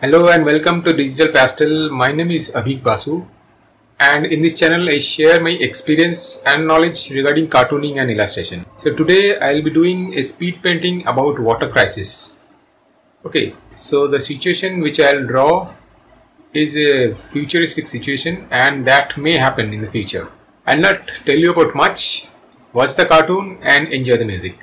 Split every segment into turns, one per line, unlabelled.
Hello and welcome to Digital Pastel. My name is Abhik Basu, and in this channel I share my experience and knowledge regarding cartooning and illustration. So today I'll be doing a speed painting about water crisis. Okay, so the situation which I'll draw is a futuristic situation and that may happen in the future. I'll not tell you about much. Watch the cartoon and enjoy the music.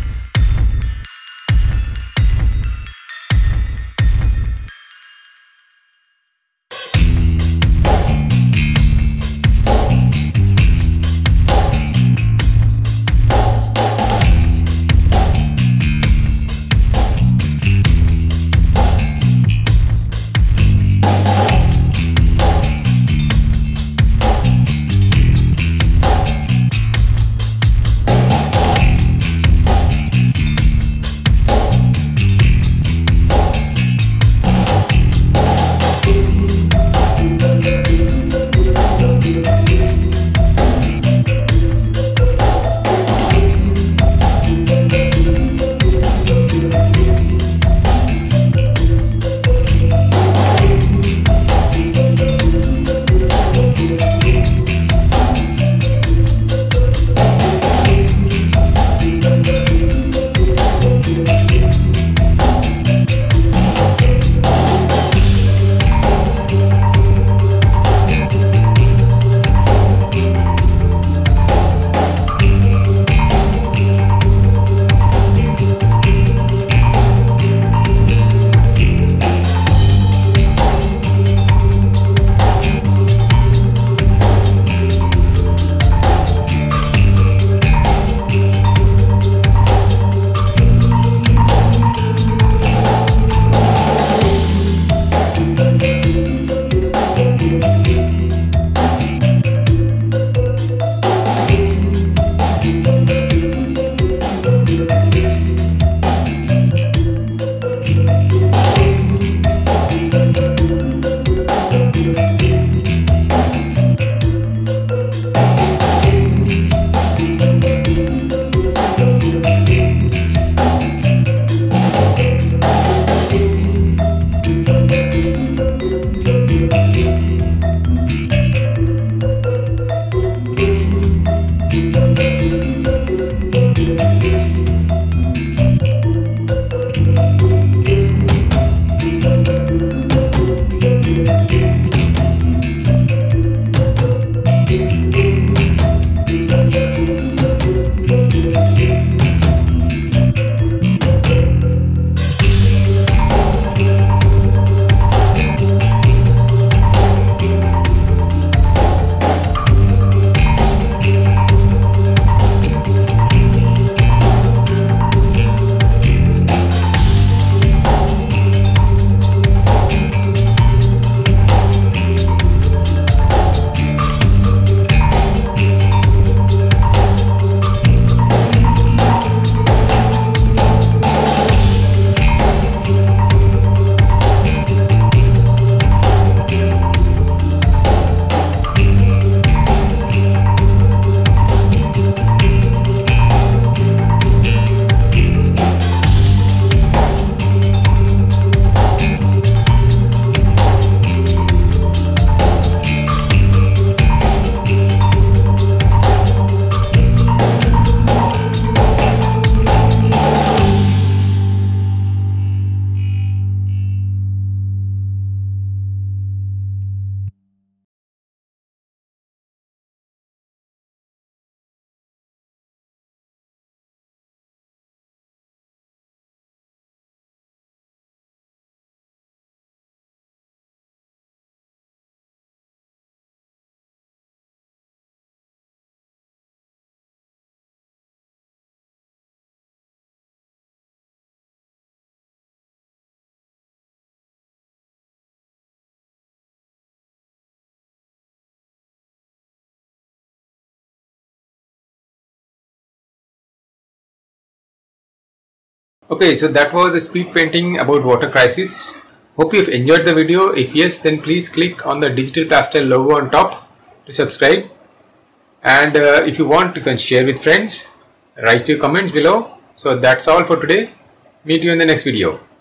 Okay, so that was a speed painting about water crisis. Hope you've enjoyed the video. If yes, then please click on the Digital Pastel logo on top to subscribe. And if you want, you can share with friends. Write your comments below. So that's all for today. Meet you in the next video.